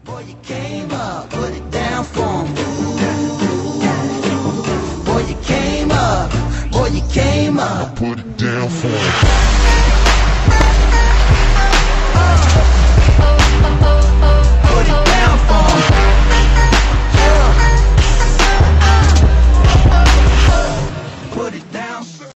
Boy, you came up, put it down for me. Boy, you came up, boy, you came up, put it down for me.